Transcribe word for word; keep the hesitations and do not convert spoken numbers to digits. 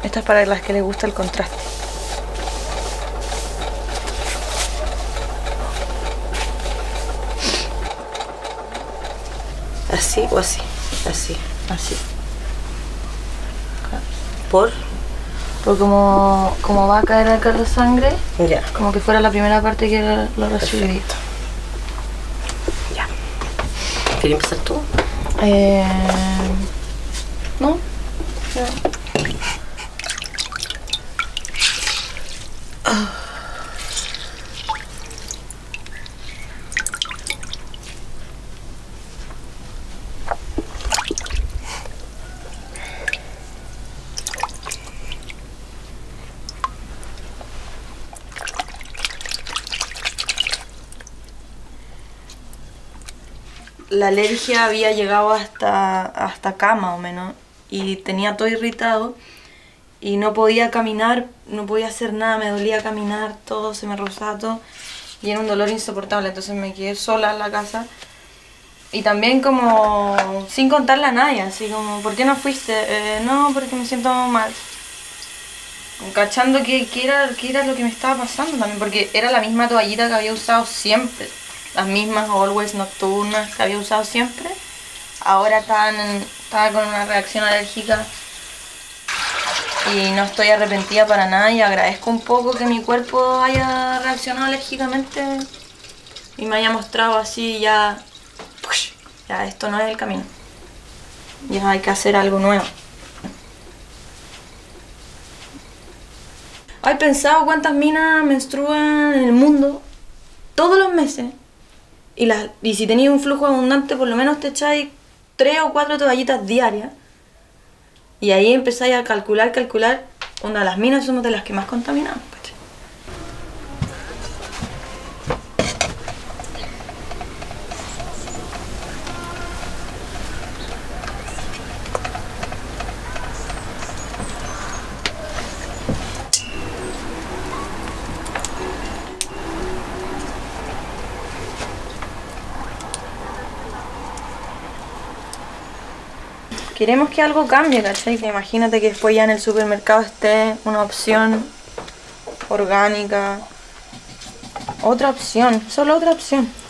Esta es para las que les gusta el contraste. ¿Así o así? Así. Así. ¿Por? Porque como, como va a caer acá la sangre, Ya. como que fuera la primera parte que lo, lo recibí. Ya. ¿Quieres empezar tú? Eh, no. Ya. La alergia había llegado hasta, hasta acá más o menos y tenía todo irritado y no podía caminar, no podía hacer nada, me dolía caminar, todo se me rozaba todo y era un dolor insoportable, entonces me quedé sola en la casa y también como sin contarle a nadie, así como, ¿por qué no fuiste? Eh, no, porque me siento mal. Cachando que, que, era, que era lo que me estaba pasando también, porque era la misma toallita que había usado siempre. Las mismas Always nocturnas que había usado siempre. Ahora estaban en, estaba con una reacción alérgica y no estoy arrepentida para nada y agradezco un poco que mi cuerpo haya reaccionado alérgicamente y me haya mostrado así ya, ya esto no es el camino. Ya hay que hacer algo nuevo. ¿Has pensado cuántas minas menstruan en el mundo todos los meses? Y, las, y si tenías un flujo abundante, por lo menos te echáis tres o cuatro toallitas diarias. Y ahí empezáis a calcular, calcular. Onda, las minas somos de las que más contaminamos. Queremos que algo cambie, ¿cachai? Imagínate que después ya en el supermercado esté una opción orgánica. Otra opción, solo otra opción.